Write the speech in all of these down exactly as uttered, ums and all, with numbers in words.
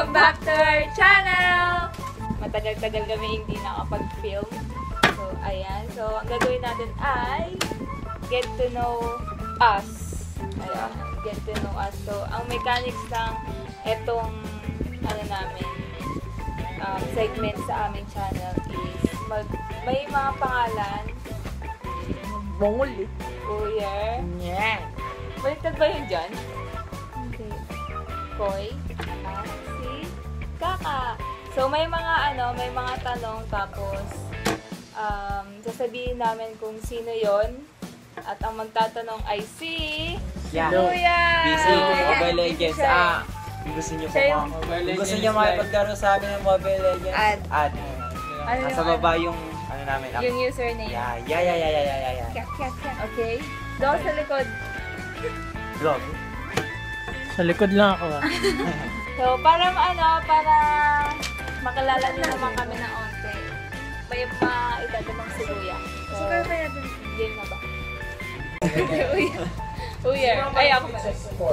Welcome back to our channel! Matagal-tagal kami hindi nakapag-film. So, ayan. So, ang gagawin natin ay get to know us. Ayan. Get to know us. So, ang mechanics ng etong ano namin, um, segment sa aming channel is mag, may mga pangalan. Bongol eh. Uyer. Yeah. Baliktad ba yun dyan? Okay. Koy. Ah, si Kaka. So, may mga ano, may mga tanong tapos um, sasabihin namin kung sino yon. At ang magtatanong ay si Yeah. Kuya! Busy Mobile Legends. Ah, kung gusto nyo po Siya mga, kung gusto nyo makipaglaro sa amin ng Mobile Legends, Add. add. Ano Nasa yung baba yung, ano namin, Yung username. yeah, yeah, yeah, yeah, yeah, yeah, yeah. Kyak, kyak, kyak. Okay. Doon sa likod. Vlog. Sa likod lang ako ah. So, para ano, para makilala niyo naman kami ng onte. May maitadamang si Kuya. So, game na ba? Uya. Uya. Ay, ako ba?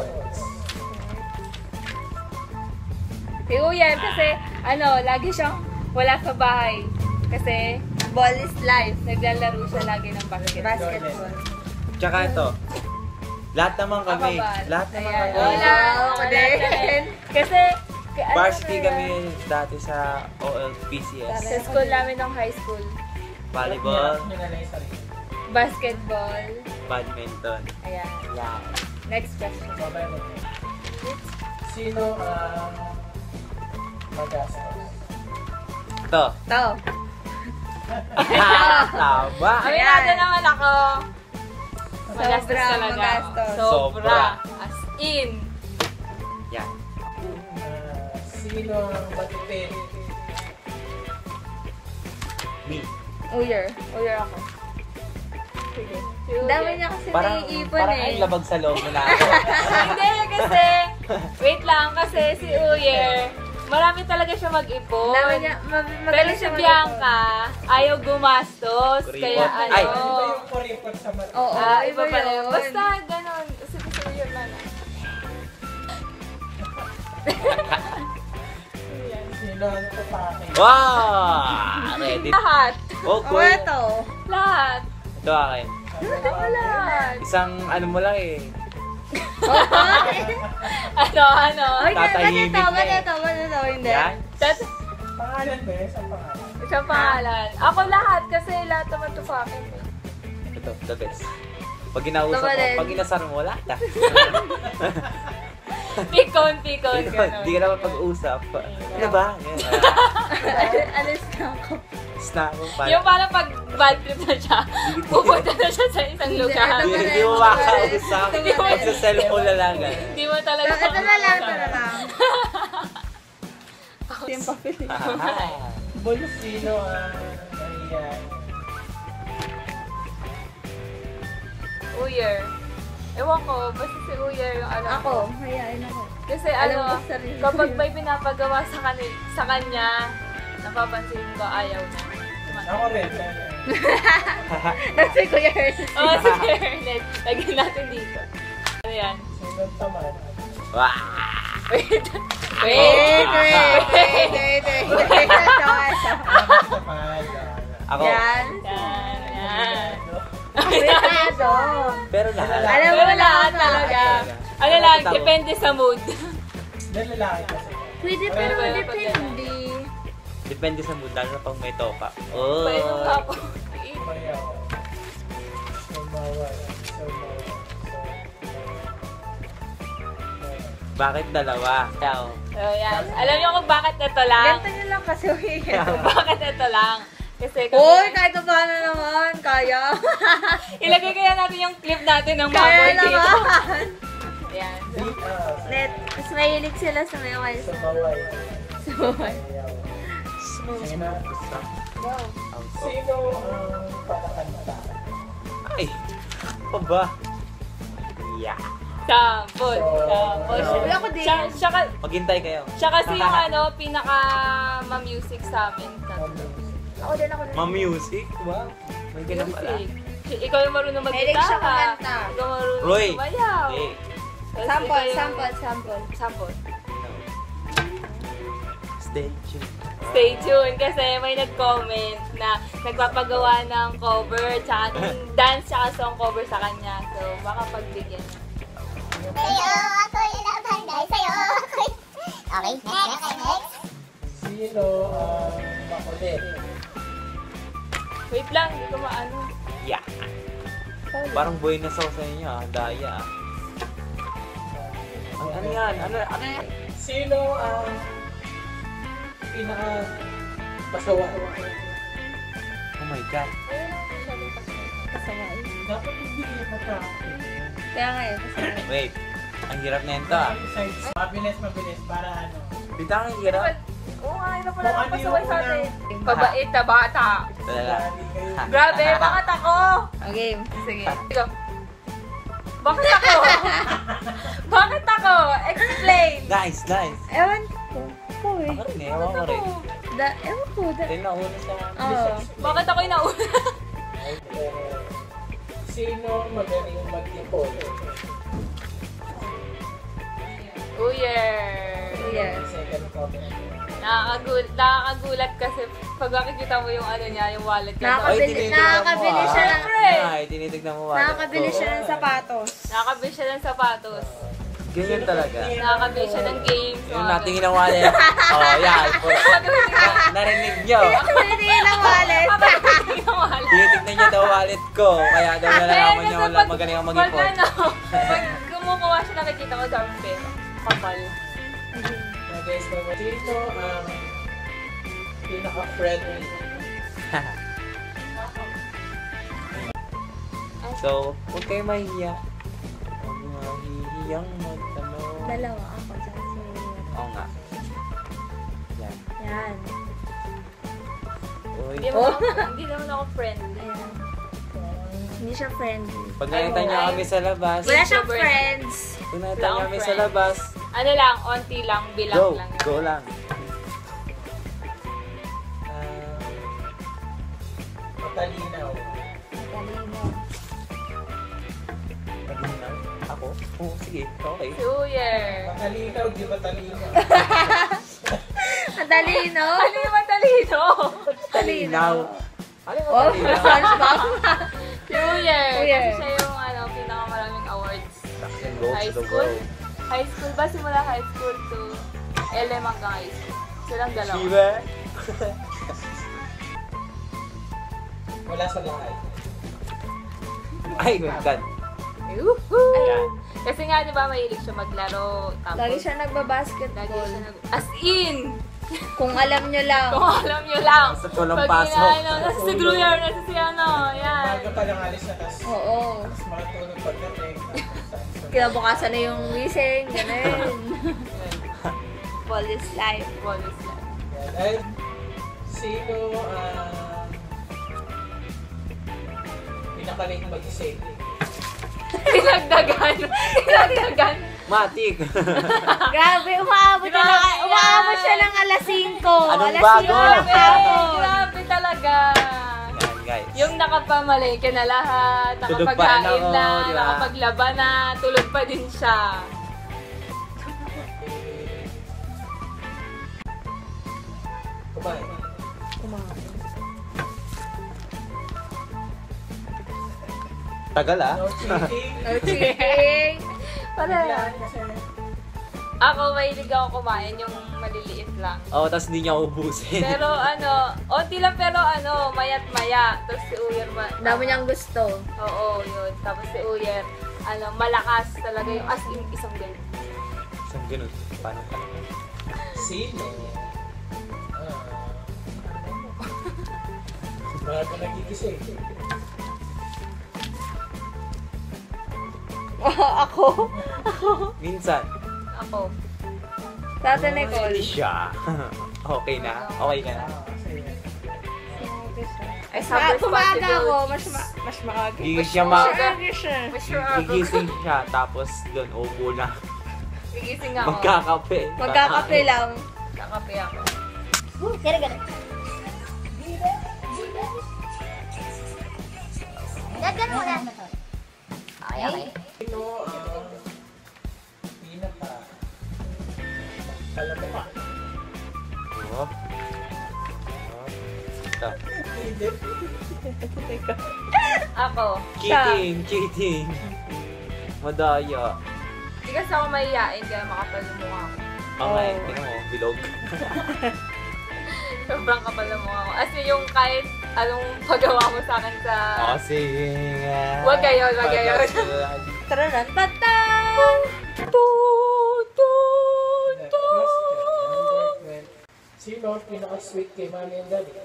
Si Uya, kasi, ano, lagi siyang wala sa bahay. Kasi, Ball is life. naglalaro siya lagi ng basketball. Basketball. Tsaka ito, lahat naman kami. Ako ba? Lahat naman Ayan. kami. Wala. Ako Wala din. din. Kasi, k- ano Varsity kaya? kami dati sa O L P C S. Sa school namin ng high school. Volleyball, Basketball. badminton. Ayan. Yeah. Next question. Sino ang magastos? Ito. To. Tama. Aminado naman ako. Magastos Sobra, talaga. magastos. Sobra. Sobra. As in. Yan. Uh, sino ang matipid? Me. Uyer. Uyer ako. Sige. Si Uyer. Dami niya kasi Parang, naiipon parang eh. ay labag sa loob mo na ako. Hindi kasi, wait lang, kasi si Uyer, marami talaga siya mag-ipon. Dami niya, ma- Pero magaling si siya Bianca, ayaw gumastos. Kuripot. Kaya ano, Ay. Iba yung kuripot sa mata. Oo, ah, iba iba pala. yun. Basta ganon. Si si Uyer na lang. Sino ang tutake? Wow! Ready? Lahat. Oh, Oh, cool. ito. Lahat. Ito akin. Lahat. Isang ano mo lang eh. Ano, ano? Ay, Tatahimik ganito, na eh. ganito, ganito, hindi. Yan. That, Pangalan ba yun? Sa pangalan? isang pangalan. Ako lahat kasi lahat naman to sa akin. eh. Ito, the best. Pag ginausap Ito ba mo, din? pag inasar mo, wala na. Pikon, pikon. Hindi ka naman pag-usap. Ano ba? Yan. Alis na ako. Snack mo pa. Yung parang pag bad trip na siya, pupunta na siya sa isang lugar. Ito Hindi ba hindi mo rin? makakausap. Ito ba rin? Sa cellphone na lang. ganun. Hindi mo talaga Ito ito na lang, ito na lang. Yung papili. Ah. Bul, sino ang nahiyan? Uyer. Ewan ko, basta si Uyer yung alam Ako, ko. hayain ako. Kasi Alam ano, ko sarili. kapag may pinapagawa sa, kani sa kanya, napapansin ko ayaw na. Ako rin. Kasi Kuya Ernest. Oo, oh, si Ernest. Lagyan natin dito. Ano yan? Sino ang tamad? Wow! Wait. Wait, Wait. wait, wait, wait, wait. Ito, ito. Tamad. Ako, Yan. Yan, yan. Cuidado. pero lahat. Alam mo Pero na lahat ako. talaga. Ano lang, depende sa mood. Dahil lalaki kasi. Pwede, pero Pwede, pwede. depende. Depende sa mood, lalo na pag may toka. Oh. Pwede mo ako. Pareho. Sumaway. Sumaway. Bakit dalawa? Ikaw. So, yan. Alam niyo kung bakit ito lang? Ganito nyo lang kasi. Kung bakit ito lang? Kasi kasi Uy, kahit pa paano naman, kaya. ilagay kaya natin yung clip natin ng Kaya Mabor dito. naman. Yan. Net, mas mahilig sila sa may way. Sumaway. Sumaway. Sino? Go. Sino ang patakanta? Ay! Ano ba? Yeah. Sampol. Sampol. Sampol. Ako din. Siya, siya, ka- Maghintay kayo. siya kasi yung ano, pinaka ma-music sa amin. Ako din, ako din. Ma-music? Wow. May ganun pala. Music. Ikaw yung marunong Mahilig siya mag-gitara. kumanta. Ikaw marunong Roy. sumayaw. Eh. Tapos Sample, ikaw yung- sample, sample. Sample. Stay tuned. Stay tuned kasi may nag-comment na nagpapagawa ng cover, tsaka ng dance, tsaka song cover sa kanya. So, baka pagbigyan. Sa'yo ako'y nabangay, sa'yo ako'y... Okay, next, next, next. Sino ang makulit? Wait lang, hindi ko maano. Yeah. Parang buhay na sauce sa inyo ah. Daya ah. Ano, ano yan? Ano, ano yan? Sino ang pinaka pasawa? Oh my God. Dapat hindi mata. Kaya nga eh, kasi Wait. Ang hirap na yun to ah. Besides, mabilis, mabilis, para ano. Dito ang hirap. Oo nga, ina pala Kung ano napasaway yung sa atin. unang- Pabait na bata. Dala. Lagi kayo. Grabe, bakit ako? ang game. Sige. Sige. Bakit ako? Bakit ako? Explain. Guys, guys. Ewan ko. Ako eh. Ako rin eh. Ewan ko rin. Da, ewan ko. Da, Ito yung nauna sa... Oo. Bakit ako inauna? Eh, Sino magaling mag-ipon? Oh yeah. Yes. Second comment. Nakakagulat, nakakagulat kasi pag makikita mo yung ano niya, yung wallet niya. Nakakabili- Ay, tinitignan mo, nakakabili ah. siya ng- Siyempre. Ay, tinitignan mo wallet Nakakabili ko. siya ng sapatos. Nakakabili siya ng sapatos. Ganyan talaga. Nakakabili siya ng games. Yung natingin ng wallet. Oh, yan. Na- Narinig nyo. Hindi lang wallet. Yung wallet. Tinitignan nyo daw wallet ko. Kaya daw nalalaman nyo Kaya wala pag- magaling ang Pag mag-ipon. ano, pag kumukuha siya nakikita ko sa pera. Kapal. Now guys, naman, sino ang pinaka-friendly? So, huwag kayo mahihiya. Huwag mahihiyang magtanong. Dalawa ako dyan. So, Oo nga. Yan. yan. Uy. Hindi naman ako, hindi naman ako friendly. Ayan. Hindi siya friendly. Pag nakita nyo kami sa labas, Wala siyang friends. pag nakita nyo kami sa labas, Ano lang, onti lang, bilang go, lang. go lang. Ah, matalinaw. Talino. Matinaw? Ako? Oo, sige. Okay. Suyer. Matalinaw, di matalino. Ang talino. Ano yung matalino? Talinaw. Ano yung Oh, matalinaw? SpongeBob. Suyer. Suyer. Kasi siya yung ano, pinakamaraming awards. Stocks and goals High to the school? world. High school ba? Simula high school to L M hanggang high school. Silang dalawa. Shiba? Wala sa lahat. Ay, my God. Woohoo! Ayan. Kasi nga, di ba, mahilig siya maglaro. Tapos, Lagi siya lagi nagbabasketball. siya nag... As in! Kung alam nyo lang. Kung alam nyo lang. Basta walang Pag pasok. inaano, nasa si Gruyer, nasa si ano, yan. Bago pa lang alis na, tas Oo. tas matulog pagdating. Kinabukasan na yung wising. Ganun. Police life. Bonus lang. Yan. Ay, sino ang pinakaling mag-isip? Pinagdagan. Pinagdagan. Matik. Grabe, umaabot siya ng, Grabe yan. umaabot siya ng alas singko. Anong alas bago? singko ng Grabe, hapon. grabe talaga. Yan, guys. Yung nakapamalengke na lahat, Tulog pa rin nakapagkain ako, na, di ba? nakapaglaba na, tulog pa din siya. Kumain. Tagal ah. No cheating. No cheating. Para, Biglaan kasi. ako mahilig ako kumain yung maliliit lang. Oo, tapos hindi niya ubusin. Pero ano, onti lang pero ano, mayat maya. Tapos si Uyer, ma- Dami niyang gusto. Oo, yun. Tapos si Uyer, ano, malakas talaga yung as in isang ganyan. Isang ganun. Paano ka? Sino? Ah. Bago nagigising. Ako? Minsan. Ako. Tata Nicole. Hindi siya. Okay na? Okay ka na? Ah, kasi I Mas ma- Kumaga ako, mas, ma- mas maaga. Gigising siya ma... Maaga siya. Gigising siya, tapos doon, upo na. Gigising ako. Magkakape. Magkakape lang. Kakape ako. Gano'n, gano'n. Gano'n mo na. Okay, okay. Sino ang pinaka alam mo pa? ito. Ako. Siya. Cheating, cheating. Madaya. Hindi kasi ako mahihain kaya makapal yung mukha ko. Okay, tingnan mo, bilog. Sobrang kapal ng mukha ko. As in, yung kahit anong pagawa mo sa akin sa... Oh, sige nga. Wag gayon, wag gayon. Tararan, tata! Sino ang pinaka-sweet kay Mami and Daddy?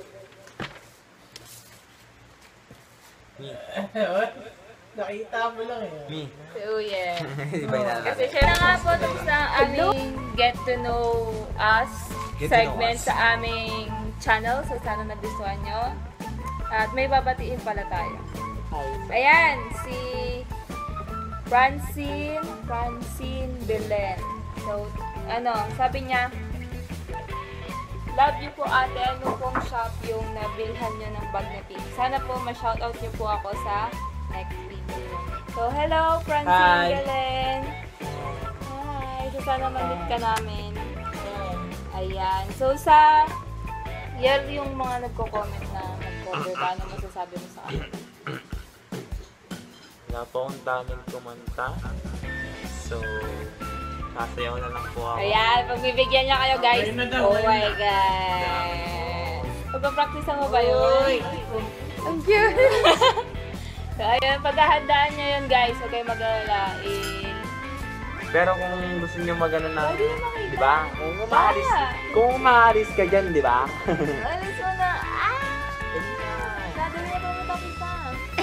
Me. Nakita mo lang eh. Me. Si Uye. Di ba yun Kasi siya na nga po tapos na aming Get to Know Us Get to know segment us. sa aming channel. So, sana nagustuhan nyo. At may babatiin pala tayo. Ayan, si Francine, Francine Belen. So, ano, sabi niya, love you po ate, ano pong shop yung nabilhan nyo ng bag na pink. Sana po ma-shoutout nyo po ako sa next video. So, hello Francine Hi. Belen. Hi. So, sana ma-meet ka namin. Ayan. So, sa yan yung mga nagko-comment na nag-cover ba, ano masasabi mo sa akin? Wala po akong daming kumanta. So, sasayaw na lang po ako. Ayan, pagbibigyan niya kayo guys. Ayun na daw, Oh ayun my na. God. Pagpapractice mo ba yun? Ang cute. So, ayun, paghahandaan niya yun guys. Huwag kayo mag-alala. Eh, Pero kung gusto niyo magano na, Pwede naman kita. di ba? Kung umaalis, kung umaalis ka dyan, di ba? alis mo na. Ah! Dadali na pa matapos pa.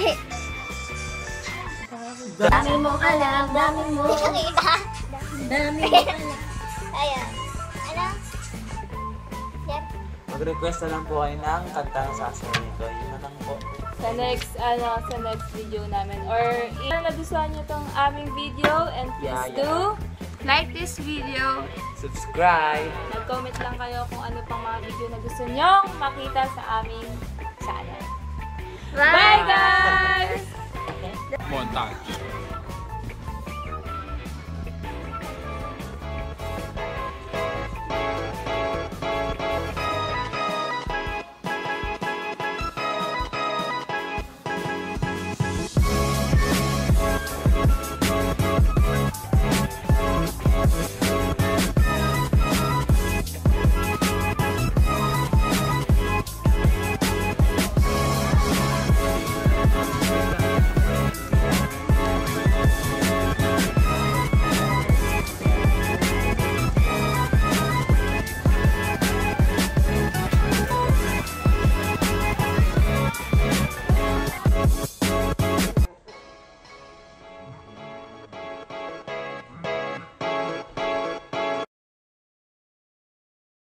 Dami mong alam, dami mo. Nakita. Dami mong alam. Ayan. Ano? Yep. Mag-request na lang po kayo ng kanta ng sasayaw ko. Yun na lang po. Sa next, ano, sa next video namin. Or, if nagustuhan niyo tong aming video, and please Yeah, yeah. do like this video. Subscribe! Mag-comment lang kayo kung ano pang mga video na gusto nyong makita sa aming channel. Bye, guys! Montage.